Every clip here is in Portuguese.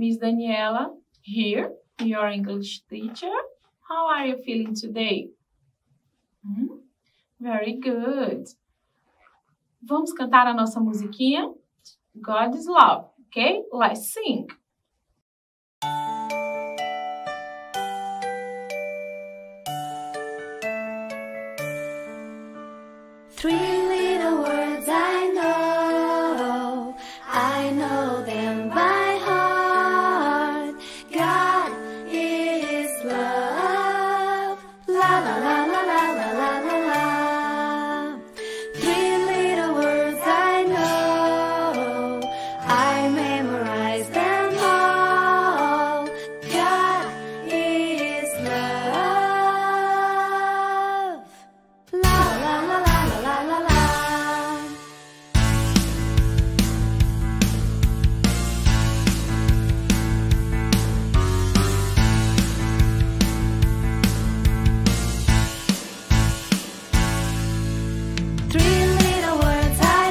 Miss Daniela here, your English teacher. How are you feeling today? Very good. Vamos cantar a nossa musiquinha? God is love, okay? Let's sing. Three little words I know them by heart. God is love, la la la la la la la la la. Three little words I know, I memorize them all. God is love, la la la la la la la. Three little words I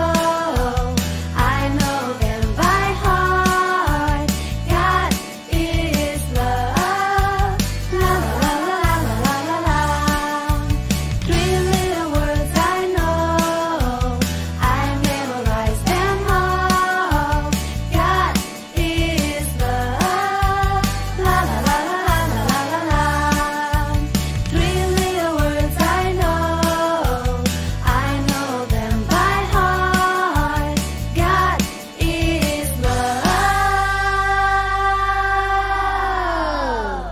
know them by heart. God is love, la la la la la la la. Three little words I know, I memorize them all. God is love, la la la la la la la la. Three little words I know them by heart. God is love.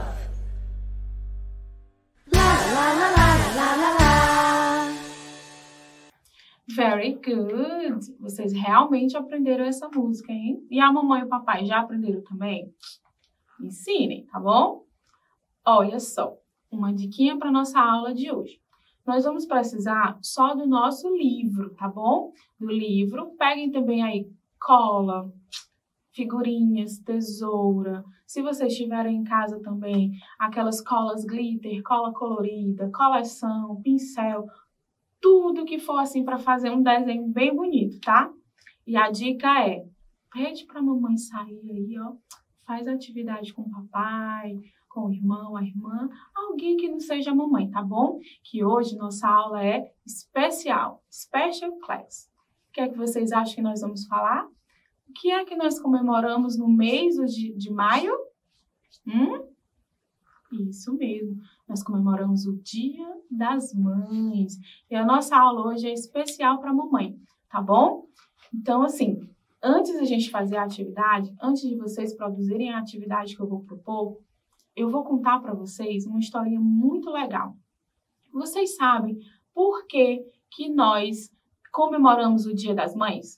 La la la la la la la. Very good. Vocês realmente aprenderam essa música, hein? E a mamãe e o papai já aprenderam também? Ensinem, tá bom? Olha só, uma diquinha para nossa aula de hoje. Nós vamos precisar só do nosso livro, tá bom? Do livro. Peguem também aí cola, figurinhas, tesoura. Se vocês tiverem em casa também aquelas colas glitter, cola colorida, coleção, pincel, tudo que for assim para fazer um desenho bem bonito, tá? E a dica é, pede para a mamãe sair aí, ó, faz atividade com o papai, com o irmão, a irmã, alguém que não seja a mamãe, tá bom? Que hoje nossa aula é especial, special class. O que é que vocês acham que nós vamos falar? O que é que nós comemoramos no mês de maio? Isso mesmo, nós comemoramos o Dia das Mães. E a nossa aula hoje é especial para a mamãe, tá bom? Então, assim, antes da gente fazer a atividade, antes de vocês produzirem a atividade que eu vou propor, eu vou contar para vocês uma historinha muito legal. Vocês sabem por que nós comemoramos o Dia das Mães?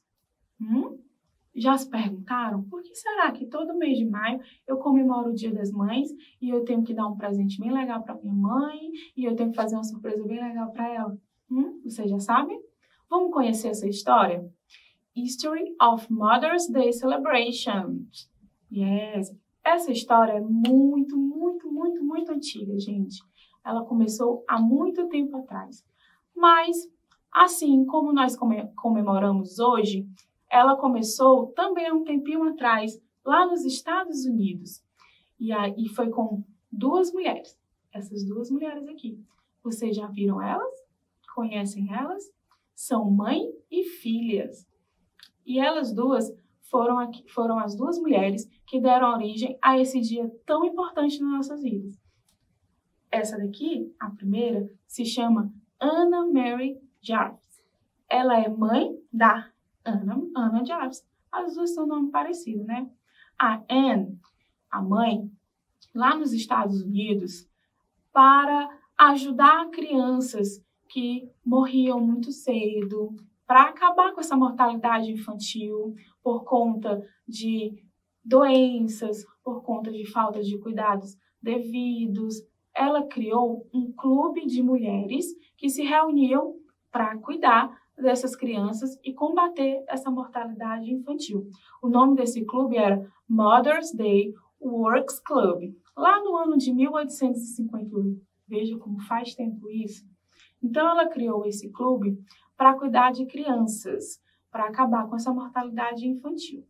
Já se perguntaram? Por que será que todo mês de maio eu comemoro o Dia das Mães e eu tenho que dar um presente bem legal para minha mãe e eu tenho que fazer uma surpresa bem legal para ela? Vocês já sabem? Vamos conhecer essa história? History of Mother's Day Celebration. Yes. Essa história é muito, muito, muito, muito antiga, gente. Ela começou há muito tempo atrás. Mas, assim como nós comemoramos hoje, ela começou também há um tempinho atrás, lá nos Estados Unidos. E foi com duas mulheres. Essas duas mulheres aqui. Vocês já viram elas? Conhecem elas? São mãe e filhas. E elas duas foram as duas mulheres que deram origem a esse dia tão importante nas nossas vidas. Essa daqui, a primeira, se chama Anna Mary Jarvis. Ela é mãe da Anna Jarvis. As duas têm um nome parecido, né? A Anne, a mãe, lá nos Estados Unidos, para ajudar crianças que morriam muito cedo, para acabar com essa mortalidade infantil por conta de doenças, por conta de falta de cuidados devidos. Ela criou um clube de mulheres que se reuniam para cuidar dessas crianças e combater essa mortalidade infantil. O nome desse clube era Mother's Day Works Club, lá no ano de 1858. Veja como faz tempo isso. Então, ela criou esse clube para cuidar de crianças, para acabar com essa mortalidade infantil.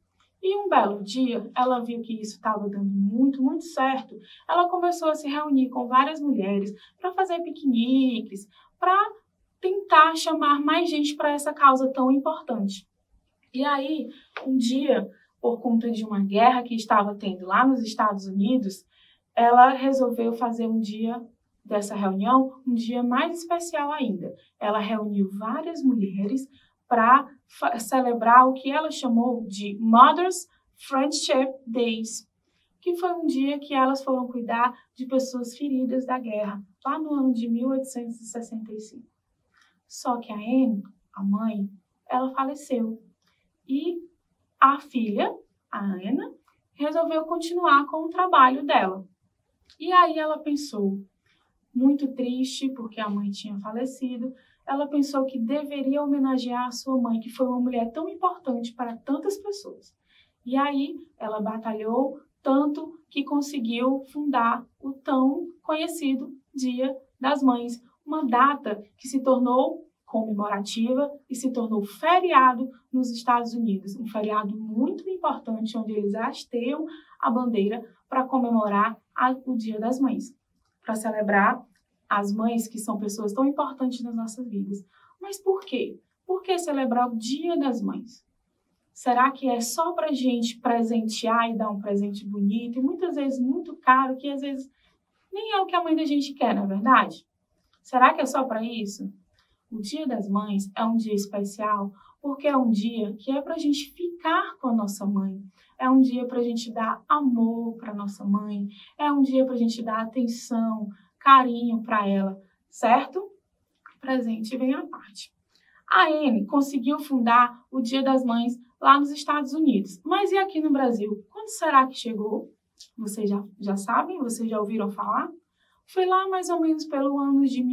E um belo dia, ela viu que isso estava dando muito, muito certo. Ela começou a se reunir com várias mulheres para fazer piqueniques, para tentar chamar mais gente para essa causa tão importante. E aí, um dia, por conta de uma guerra que estava tendo lá nos Estados Unidos, ela resolveu fazer um dia dessa reunião, um dia mais especial ainda. Ela reuniu várias mulheres para celebrar o que ela chamou de Mothers Friendship Days, que foi um dia que elas foram cuidar de pessoas feridas da guerra, lá no ano de 1865. Só que a Anne, a mãe, ela faleceu. E a filha, a Anna, resolveu continuar com o trabalho dela. E aí ela pensou, muito triste porque a mãe tinha falecido, ela pensou que deveria homenagear a sua mãe, que foi uma mulher tão importante para tantas pessoas. E aí ela batalhou tanto que conseguiu fundar o tão conhecido Dia das Mães, uma data que se tornou comemorativa e se tornou feriado nos Estados Unidos, um feriado muito importante onde eles hasteiam a bandeira para comemorar o Dia das Mães, para celebrar as mães, que são pessoas tão importantes nas nossas vidas. Mas por quê? Por que celebrar o Dia das Mães? Será que é só para a gente presentear e dar um presente bonito e muitas vezes muito caro, que às vezes nem é o que a mãe da gente quer, não é verdade? Será que é só para isso? O Dia das Mães é um dia especial porque é um dia que é para a gente ficar com a nossa mãe. É um dia para a gente dar amor para nossa mãe. É um dia para a gente dar atenção, carinho para ela, certo? Presente vem à parte. A Anne conseguiu fundar o Dia das Mães lá nos Estados Unidos. Mas e aqui no Brasil? Quando será que chegou? Vocês já sabem? Vocês já ouviram falar? Foi lá mais ou menos pelo ano de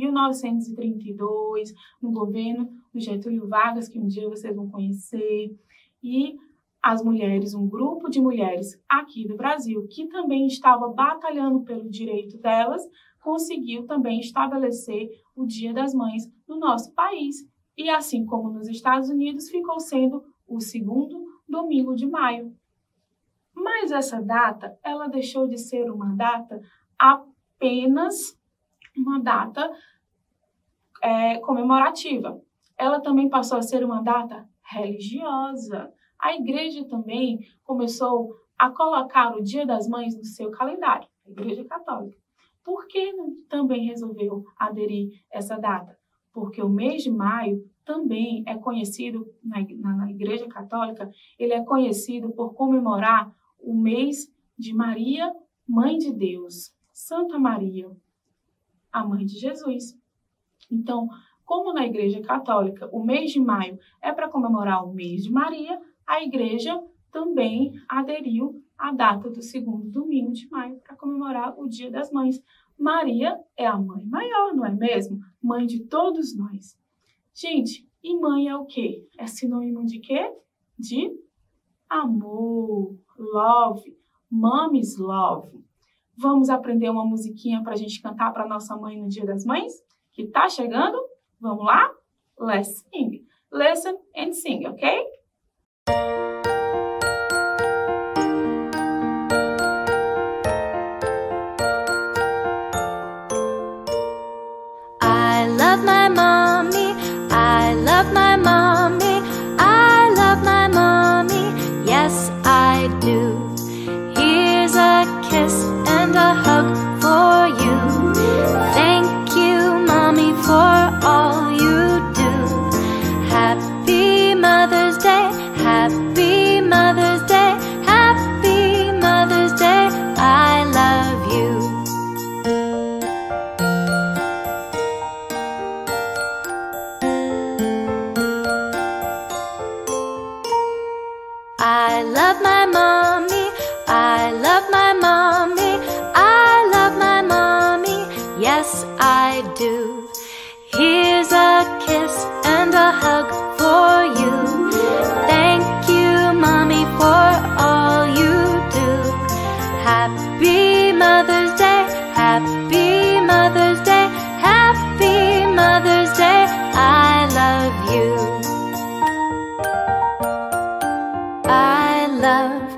1932, no governo do Getúlio Vargas, que um dia vocês vão conhecer. E as mulheres, um grupo de mulheres aqui do Brasil, que também estava batalhando pelo direito delas, conseguiu também estabelecer o Dia das Mães no nosso país. E assim como nos Estados Unidos, ficou sendo o segundo domingo de maio. Mas essa data, ela deixou de ser uma data apenas uma data comemorativa. Ela também passou a ser uma data religiosa. A igreja também começou a colocar o Dia das Mães no seu calendário, a Igreja Católica. Por que também resolveu aderir essa data? Porque o mês de maio também é conhecido, na Igreja Católica, ele é conhecido por comemorar o mês de Maria, Mãe de Deus, Santa Maria, a Mãe de Jesus. Então, como na Igreja Católica o mês de maio é para comemorar o mês de Maria, a Igreja também aderiu à data do segundo domingo de maio para comemorar o Dia das Mães. Maria é a mãe maior, não é mesmo? Mãe de todos nós. Gente, e mãe é o quê? É sinônimo de quê? De amor, love, mommy's love. Vamos aprender uma musiquinha para a gente cantar para nossa mãe no Dia das Mães? Que tá chegando? Vamos lá? Let's sing. Listen and sing, ok? I love my mommy, I love my mommy, I love my mommy, yes I do. Here's a kiss and a hug for you. Thank you, mommy, for all you do. Happy Mother's Day, happy Mother's Day, happy Mother's Day, I love you. I love my mommy, I love my mommy, I love my mommy, yes I do. Here's a kiss and a hug for you. Thank you, mommy, for all you do. Happy Mother's Day, happy Mother's Day, happy Mother's Day, I love you. I love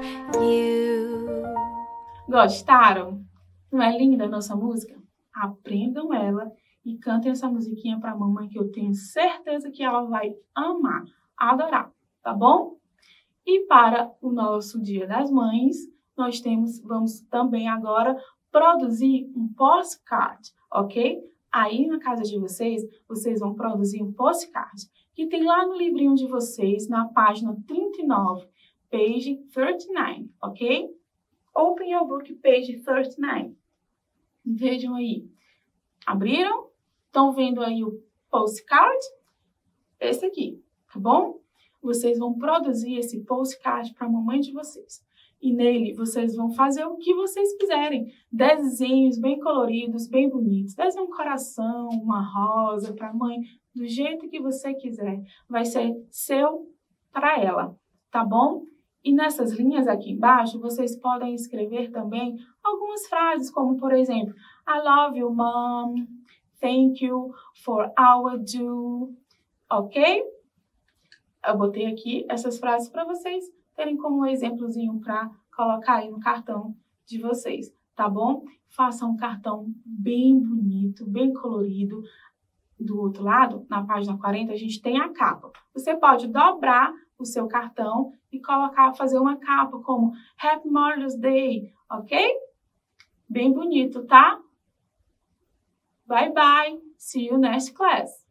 Gostaram? Não é linda a nossa música? Aprendam ela e cantem essa musiquinha para a mamãe, que eu tenho certeza que ela vai amar, adorar, tá bom? E para o nosso Dia das Mães, vamos também agora produzir um postcard, ok? Aí na casa de vocês vão produzir um postcard, que tem lá no livrinho de vocês, na página 39, page 39, ok? Open your book, page 39. Vejam aí. Abriram? Estão vendo aí o postcard? Esse aqui, tá bom? Vocês vão produzir esse postcard para a mamãe de vocês. E nele, vocês vão fazer o que vocês quiserem. Desenhos bem coloridos, bem bonitos. Desenhe um coração, uma rosa para a mãe, do jeito que você quiser. Vai ser seu para ela, tá bom? E nessas linhas aqui embaixo, vocês podem escrever também algumas frases, como por exemplo, I love you, mom. Thank you for our do. Ok? Eu botei aqui essas frases para vocês terem como um exemplozinho para colocar aí no cartão de vocês, tá bom? Faça um cartão bem bonito, bem colorido. Do outro lado, na página 40, a gente tem a capa. Você pode dobrar o seu cartão e fazer uma capa como Happy Mother's Day, ok? Bem bonito, tá? Bye bye. See you next class.